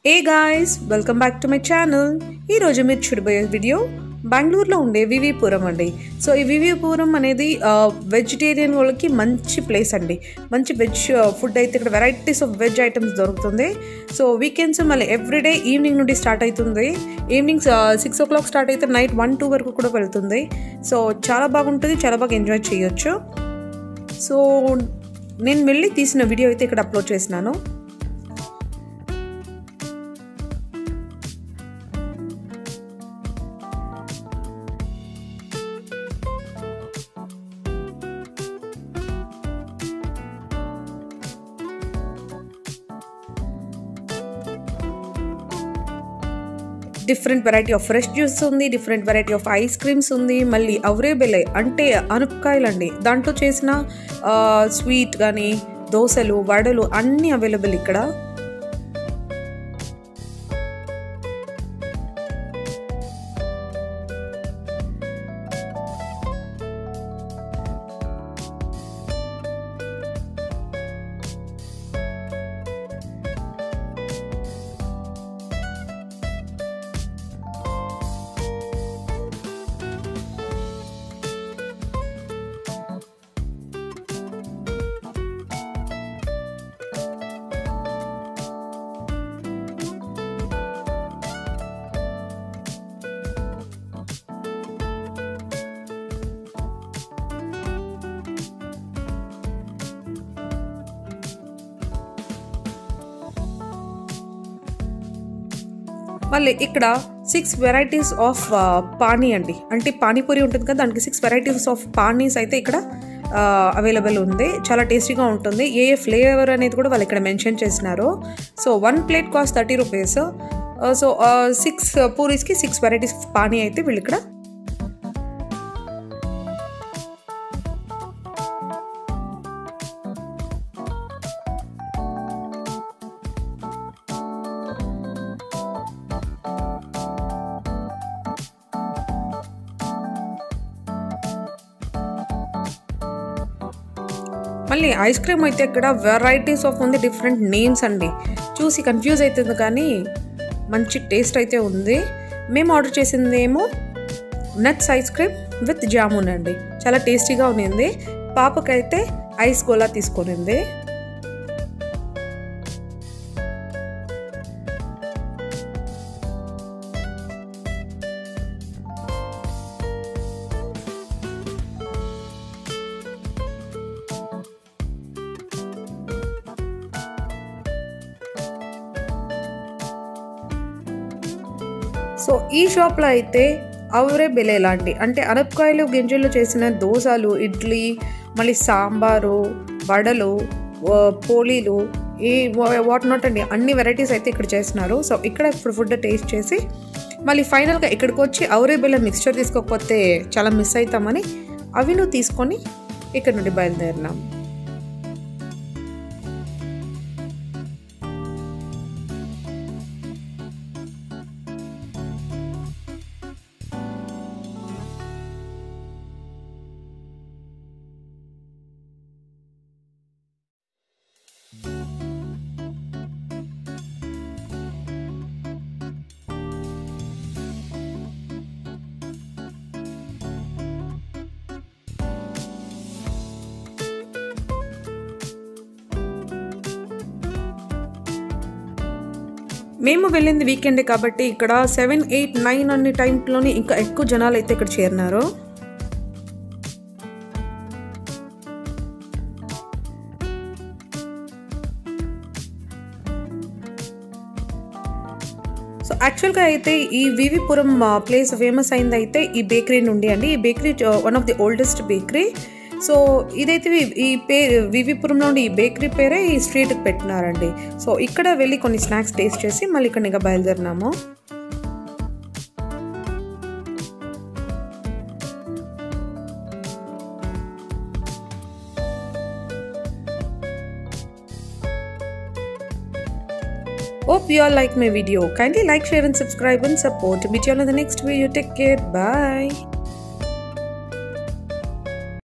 Hey guys, welcome back to my channel. ఈ రోజు మీరు చూడబోయే వీడియో బెంగళూరులో ఉండే వివిపురం అండి. సో ఈ వివిపురం అనేది వెజిటేరియన్ వాళ్ళకి మంచి ప్లేస్ అండి. మంచి వెజ్ ఫుడ్ అయితే ఇక్కడ వెరైటీస్ ఆఫ్ వెజ్ ఐటమ్స్ దొరుకుతుంది. సో వీకెండ్స్ మళ్ళీ ఎవ్రీడే ఈవినింగ్ నుండి స్టార్ట్ అవుతుంది. ఈవినింగ్ 6 o'clock స్టార్ట్ అయితే నైట్ 1-2 వరకు కూడా వెళ్తుంది. సో చాలా బాగుంటుంది, చాలా బాగా ఎంజాయ్ చేయొచ్చు. సో నేను వెళ్ళి తీసిన వీడియో అయితే ఇక్కడ అప్లోడ్ చేసినాను. Different variety of fresh juice ఉంది, different variety of ice creams ఉంది, మళ్ళీ అవరేబెలే అంటే అనపకాయలండి. దాంట్లో చేసిన స్వీట్ కానీ దోశలు వడలు అన్నీ అవైలబుల్ ఇక్కడ. మళ్ళీ ఇక్కడ 6 వెరైటీస్ ఆఫ్ పానీ అండి, అంటే పానీపూరి ఉంటుంది కదా, దానికి 6 వెరైటీస్ ఆఫ్ పానీస్ అయితే ఇక్కడ అవైలబుల్ ఉంది. చాలా టేస్టీగా ఉంటుంది. ఏ ఫ్లేవర్ అనేది కూడా వాళ్ళు ఇక్కడ మెన్షన్ చేసినారు. So 1 plate cost 30 rupees. So 6 పూరీస్కి 6 వెరైటీస్ ఆఫ్ పానీ అయితే వీళ్ళు ఇక్కడ మళ్ళీ ఐస్ క్రీమ్ అయితే ఇక్కడ వెరైటీస్ ఆఫ్ ఉంది, డిఫరెంట్ నేమ్స్ అండి. చూసి కన్ఫ్యూజ్ అవుతుంది కానీ మంచి టేస్ట్ అయితే ఉంది. మేము ఆర్డర్ చేసింది ఏమో nuts ice cream with jamun అండి. చాలా టేస్టీగా ఉంది. పాపకైతే ఐస్ గోలా తీసుకొనింది. సో ఈ షాప్లో అయితే అవరేబెలే లాంటి అంటే అనపకాయలు గింజలు చేసిన దోశలు, ఇడ్లీ, మళ్ళీ సాంబారు, వడలు, పోలీలు, ఈ వాట్ నాట్ అండి, అన్ని వెరైటీస్ అయితే ఇక్కడ చేస్తున్నారు. సో ఇక్కడ ఇప్పుడు ఫుడ్ టేస్ట్ చేసి మళ్ళీ ఫైనల్గా ఇక్కడికి వచ్చి అవరేబెలే మిక్స్చర్ తీసుకోకపోతే చాలా మిస్ అవుతామని అవి నువ్వు తీసుకొని ఇక్కడ నుండి బయలుదేరినాం. మేము వెళ్ళింది వీకెండే కాబట్టి ఇక్కడ 7, 8, 9 అన్ని టైంలోనే ఇంకా ఎక్కువ జనాలు అయితే ఇక్కడ చేరినారు. సో యాక్చువల్గా అయితే ఈ వివిపురం ప్లేస్ ఫేమస్ అయింది అయితే ఈ బేకరీ నుండి అండి. ఈ bakery one of the oldest bakery. So ఇదైతే ఈ పేరు వివిపురంలో ఉండి ఈ బేకరీ పేరే ఈ స్ట్రీట్కి పెట్టినారండి. సో ఇక్కడ వెళ్ళి కొన్ని స్నాక్స్ టేస్ట్ చేసి మళ్ళీ ఇక్కడ ఇంకా బయలుదేరినాము. Hope you all like my video. Kindly like, share and subscribe and support. Meet you all in the next video. Take care. Bye.